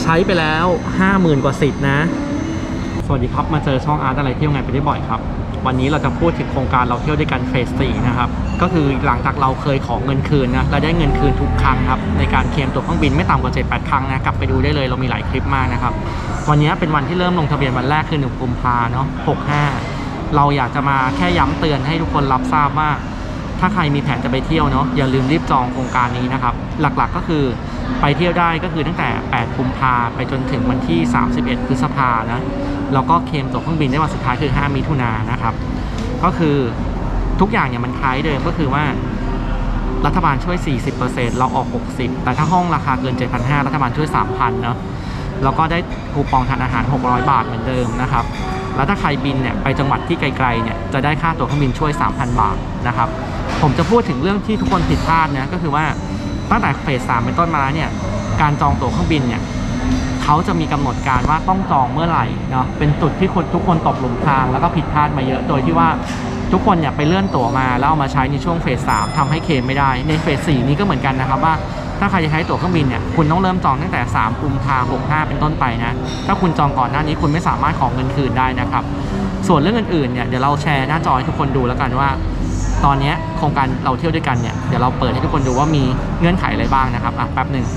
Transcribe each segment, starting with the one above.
ช้ไปแล้ว 50,000 กว่าสิทธิ์นะสวัสดีครับมาเจอช่องอาร์ตอะไรเที่ยวไงไปได้บ่อยครับวันนี้เราจะพูดถึงโครงการเราเที่ยวด้วยกันเฟส 4นะครับก็คือหลังจากเราเคยขอเงินคืนนะเราได้เงินคืนทุกครั้งครับในการเคลมตั๋วเครื่องบินไม่ต่ำกว่า 7-8 ครั้งนะกลับไปดูได้เลยเรามีหลายคลิปมากนะครับวันนี้เป็นวันที่เริ่มลงทะเบียนวันแรกคือ1 กุมภาพันธ์เนาะ65เราอยากจะมาแค่ย้ำเตือนให้ทุกคนรับทราบว่าถ้าใครมีแผนจะไปเที่ยวเนาะอย่าลืมรีบจองโครงการนี้นะครับหลักๆก็คือไปเที่ยวได้ก็คือตั้งแต่8 กุมภาพันธ์ไปจนถึงวันที่31 พฤษภาคมนะแล้วก็เคลมตั๋วเครื่องบินได้วันสุดท้ายคือ5 มิถุนายนนะครับก็คือทุกอย่างเนี่ยมันคล้ายเดิมก็คือว่ารัฐบาลช่วย 40% เราออก 60%แต่ถ้าห้องราคาเกิน 7,500 รัฐบาลช่วย 3,000 เนาะแล้วก็ได้คูปองทานอาหาร600 บาทเหมือนเดิมนะครับแล้วถ้าใครบินเนี่ยไปจังหวัดที่ไกลๆเนี่ยจะได้ค่าตั๋วเครื่องบินช่วย 3,000 บาทนะครับผมจะพูดถึงเรื่องที่ทุกคนผิดพลาดนะก็คือว่าตั้งแต่เฟส 3เป็นต้นมาแล้วเนี่ยการจองตั๋วเครื่องบินเนี่ยเขาจะมีกำหนดการว่าต้องจองเมื่อไหร่เนาะเป็นจุดที่ทุกคนตกหลุมพรางแล้วก็ผิดพลาดมาเยอะโดยที่ว่าทุกคนเนี่ยไปเลื่อนตั๋วมาแล้วเอามาใช้ในช่วงเฟส 3ทำให้เคลมไม่ได้ในเฟส 4นี้ก็เหมือนกันนะครับว่าถ้าใครจะใช้ตั๋วเครื่องบินเนี่ยคุณต้องเริ่มจองตั้งแต่3 กุมภาพันธ์ 65เป็นต้นไปนะถ้าคุณจองก่อนหน้านี้คุณไม่สามารถขอเงินคืนได้นะครับส่วนเรื่องอื่นๆเนี่ยเดี๋ยวเราแชร์หน้าจอให้ทุกคนดูแล้วกันว่าตอนนี้โครงการเราเที่ยวด้วยกันเนี่ยเดี๋ยวเราเปิดให้ทุกคนดูว่ามีเงื่อนไขอะไรบ้างนะครับแป๊บหนึ่ง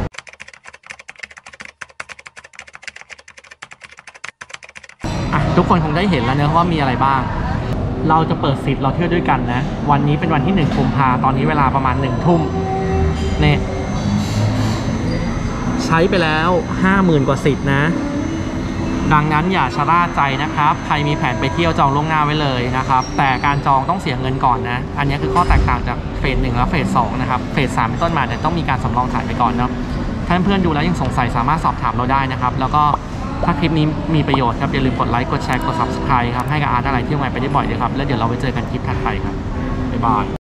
ทุกคนคงได้เห็นแล้วเนอะว่ามีอะไรบ้างเราจะเปิดสิทธิ์เราเที่ยวด้วยกันนะวันนี้เป็นวันที่1 กุมภาพันธ์ตอนนี้เวลาประมาณ1 ทุ่มเนี่ยใช้ไปแล้ว 50,000 กว่าสิทธิ์นะดังนั้นอย่าชะล่าใจนะครับใครมีแผนไปเที่ยวจองล่วงหน้าไว้เลยนะครับแต่การจองต้องเสียเงินก่อนนะอันนี้คือข้อแตกต่างจากเฟส 1และเฟส 2นะครับเฟส 3เป็นต้นมาเนี่ยต้องมีการสำรองจ่ายไปก่อนเนาะถ้าเพื่อนๆดูแล้วยังสงสัยสามารถสอบถามเราได้นะครับแล้วก็ถ้าคลิปนี้มีประโยชน์ครับอย่าลืมกดไลค์กดแชร์กด Subscribe ครับให้กับอาร์ตอะไรเที่ยวไงไปได้บ่อยเลยครับแล้วเดี๋ยวเราไปเจอกันคลิปถัดไปครับบ๊ายบาย